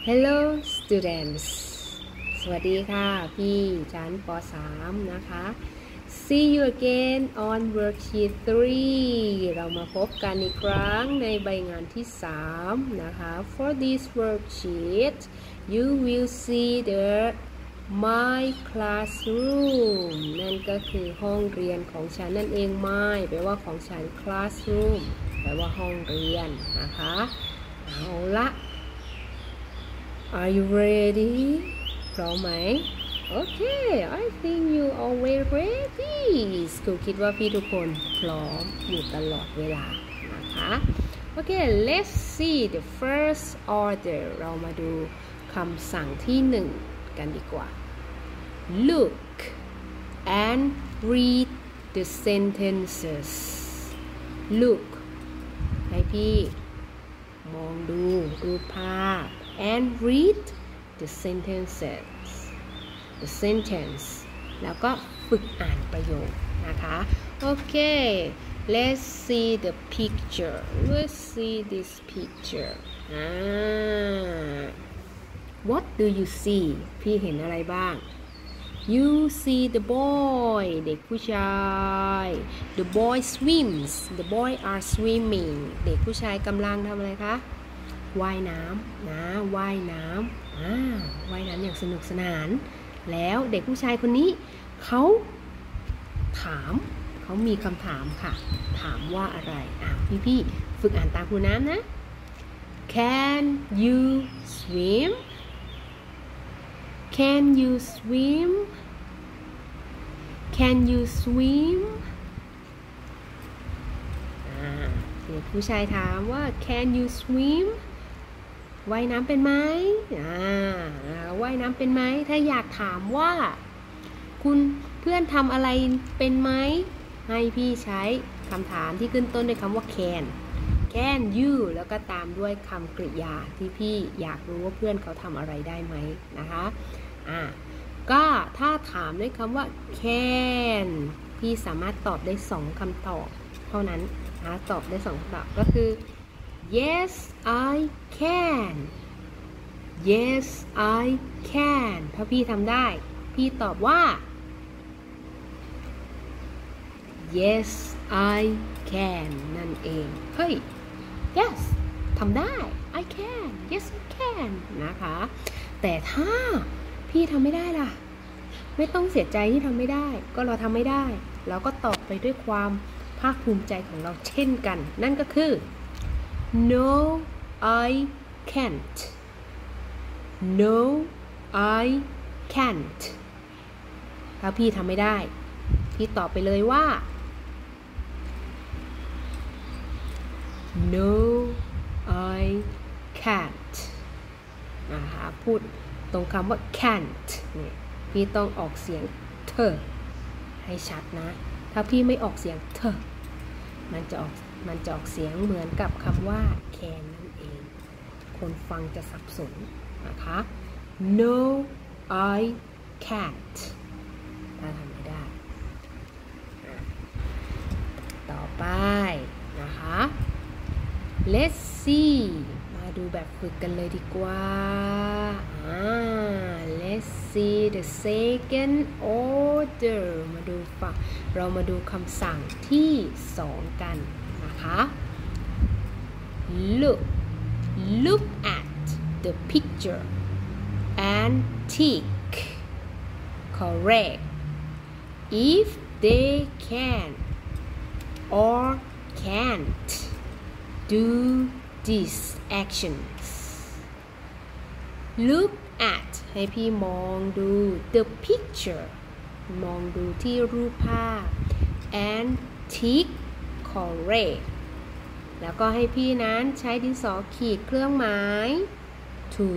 Hello students สวัสดีค่ะพี่ชั้นป.3 นะคะ See you again on worksheet 3 เรามาพบกันอีกครั้งในใบงานที่ 3 นะคะ For this worksheet you will see the my classroom นั่นก็คือห้องเรียนของฉันนั่นเอง my แปลว่าของฉัน classroom แปลว่าห้องเรียนนะคะเอาละ Are you ready พร้อมไหม Okay I think you always ready ครูคิดว่าพี่ทุกคนพร้อมอยู่ตลอดเวลานะคะ Okay let's see the first order เรามาดูคำสั่งที่1กันดีกว่า Look and read the sentences Look ให้พี่มองดูภาพand read the sentences the sentence แล้วก็ฝึกอ่านประโยคนะคะโอเค let's see the picture let's see this picture what do you see พี่เห็นอะไรบ้าง you see the boy เด็กผู้ชาย the boy swims the boy are swimming เด็กผู้ชายกำลังทำอะไรคะว่ายน้ำนะว่ายน้ำว่ายน้ำอย่างสนุกสนานแล้วเด็กผู้ชายคนนี้เขามีคำถามค่ะถามว่าอะไรพี่ฝึกอ่านตามครูน้ำนะ Can you swim Can you swim Can you swim เด็กผู้ชายถามว่า Can you swimว่ายน้ำเป็นไหมว่ายน้ำเป็นไหมถ้าอยากถามว่าคุณเพื่อนทำอะไรเป็นไหมให้พี่ใช้คำถามที่ขึ้นต้นด้วยคำว่า can you แล้วก็ตามด้วยคำกริยาที่พี่อยากรู้ว่าเพื่อนเขาทำอะไรได้ไหมนะคะก็ถ้าถามด้วยคำว่า can พี่สามารถตอบได้2คำตอบเท่านั้นตอบได้2คำตอบก็คือ Yes I can Yes I can ถ้าพี่ทำได้พี่ตอบว่า Yes I can นั่นเองเฮ้ย Yes ทำได้ I can Yes I can นะคะแต่ถ้าพี่ทำไม่ได้ล่ะไม่ต้องเสียใจที่ทำไม่ได้ก็เราทำไม่ได้เราก็ตอบไปด้วยความภาคภูมิใจของเราเช่นกันนั่นก็คือ No I can't No I can't ถ้าพี่ทำไม่ได้พี่ตอบไปเลยว่า No I can't นะคะพูดตรงคำว่า can't เนี่ยพี่ต้องออกเสียงเธอให้ชัดนะถ้าพี่ไม่ออกเสียงเธอมันจะออกเสียงเหมือนกับคำว่า can นั่นเองคนฟังจะสับสนนะคะ No I can't ถ้าทำไม่ได้ต่อไปนะคะ Let's see มาดูแบบฝึกกันเลยดีกว่า Let's see the second order เรามาดูคำสั่งที่2กันนะคะ Look at the picture and tick correct if they can or can't do these actions Look at ให้พี่มองดู the picture มองดูที่รูปภาพ and tick correct แล้วก็ให้พี่นั้นใช้ดินสอขีดเครื่องหมาย to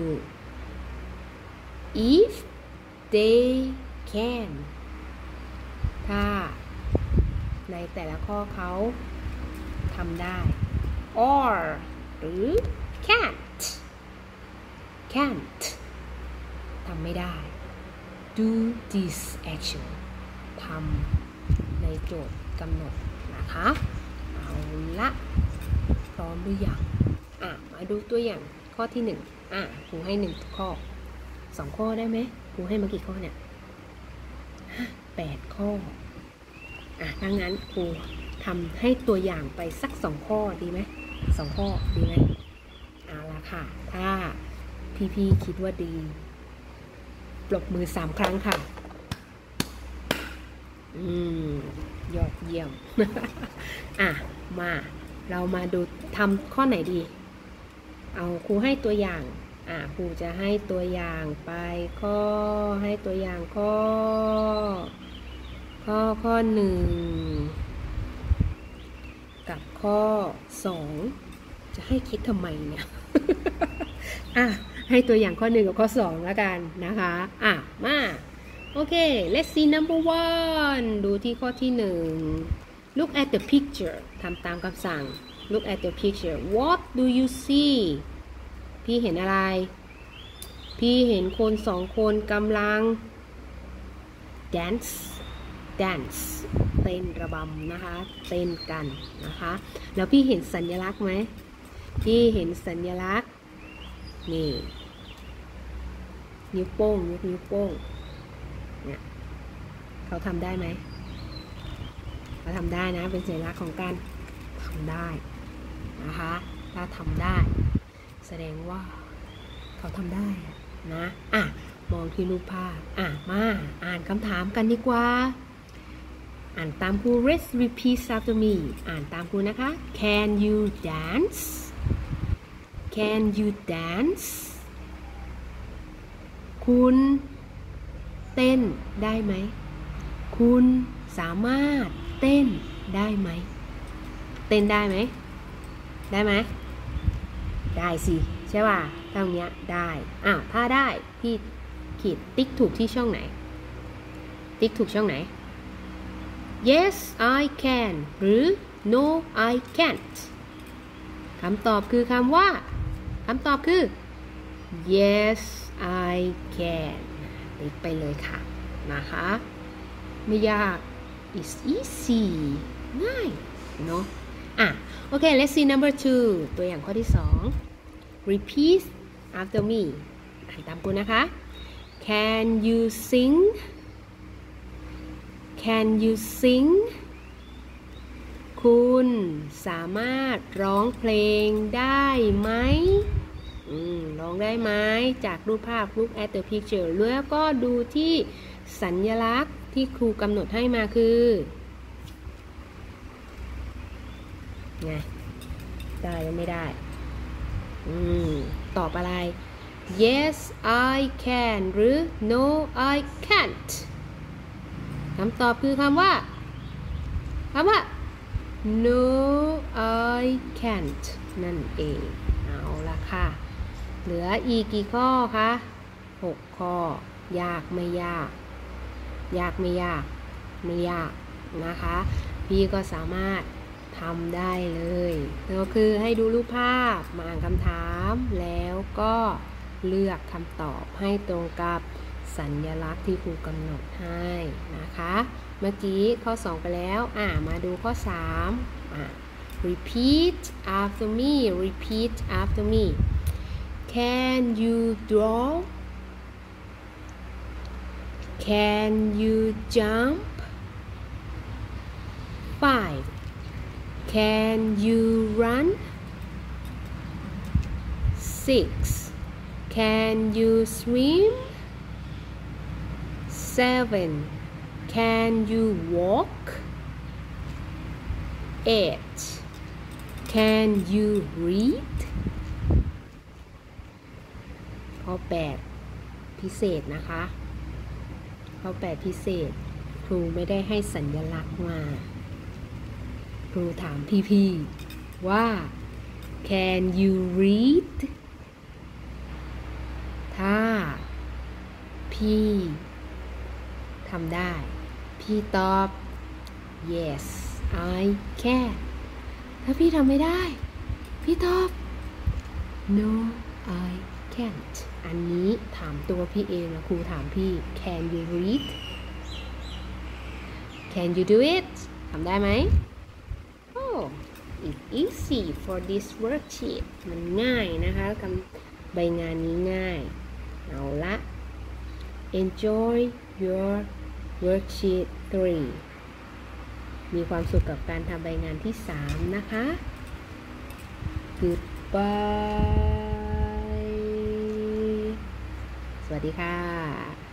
if they can ถ้าในแต่ละข้อเขาทำได้ or หรือ can't ทำไม่ได้ do this action ทำในโจทย์กำหนดนะคะเอาละพร้อมหรือยังมาดูตัวอย่างข้อที่1ครูให้1ข้อ2ข้อได้ไหมครูให้มากี่ข้อเนี่ย8ข้อถ้างั้นครูทำให้ตัวอย่างไปสัก2ข้อดีไหม2ข้อดีไหมเอาละค่ะถ้าพี่คิดว่าดีปรบมือ3ครั้งค่ะยอดเยี่ยม มาเรามาดูทำข้อไหนดีเอาครูให้ตัวอย่างครูจะให้ตัวอย่างไปให้ตัวอย่างข้อ1กับข้อ2จะให้คิดทำไมเนี่ย ให้ตัวอย่างข้อ1กับข้อ2แล้วกันนะคะมาโอเค let's see number 1ดูที่ข้อที่1 look at the picture ทำตามคำสั่ง look at the picture what do you see พี่เห็นอะไรพี่เห็นคน2คนกำลัง dance เต้นระบำนะคะเต้นกันนะคะแล้วพี่เห็นสัญลักษณ์ไหมพี่เห็นสัญลักษณ์นี่นิ้วโป้งนิ้วโป้งเนี่ยเขาทำได้ไหมเขาทำได้นะเป็นสัญลักษณ์ของการทำได้นะคะถ้าทำได้แสดงว่าเขาทำได้นะมองที่รูปภาพมาอ่านคำถามกันดีกว่าอ่านตามครู let's repeat after me อ่านตามครูนะคะ Can you dance Can you dance คุณเต้นได้ไหมคุณสามารถเต้นได้ไหมเต้นได้ไหมได้สิใช่ป่ะตรงเนี้ยได้ถ้าได้พี่ขีดติ๊กถูกที่ช่องไหนติ๊กถูกช่องไหน Yes I can หรือ No I can't คำตอบคือคำว่าคำตอบคือ Yes I can ติ๊กไปเลยค่ะนะคะไม่ยาก it's easy ง่ายเนาะโอเค let's see number 2ตัวอย่างข้อที่2 repeat after me อ่านตามกูนะคะ Can you sing Can you sing คุณสามารถร้องเพลงได้ไหมร้องได้ไหมจากรูปภาพ look at the picture แล้วก็ดูที่สัญลักษณ์ที่ครูกำหนดให้มาคือไงได้หรือไม่ได้ตอบอะไร Yes I can หรือ No I can't คำตอบคือคำว่า No I can't นั่นเองเอาละค่ะเหลืออีกกี่ข้อคะ6ข้อยากไม่ยากนะคะพี่ก็สามารถทำได้เลยก็คือให้ดูรูปภาพมาอ่านคำถามแล้วก็เลือกคำตอบให้ตรงกับสัญลักษณ์ที่ครูกำหนดให้นะคะเมื่อกี้ข้อ2ไปแล้วมาดูข้อ3repeat after me Can you draw Can you jump 5 Can you run 6 Can you swim 7 Can you walk 8 Can you read ข้อ8พิเศษนะคะข้อ8พิเศษครูไม่ได้ให้สัญลักษณ์มาครูถามพี่ๆว่า Can you read ถ้าพี่ทำได้พี่ตอบ Yes I can ถ้าพี่ทำไม่ได้พี่ตอบ No I can't อันนี้ถามตัวพี่เองนะครูถามพี่ Can you read Can you do it ทำได้ไหม it easy for this worksheet มันง่ายนะคะใบงานนี้ง่ายเอาละ enjoy your worksheet 3 มีความสุขกับการทำใบงานที่ 3 นะคะ Goodbye สวัสดีค่ะ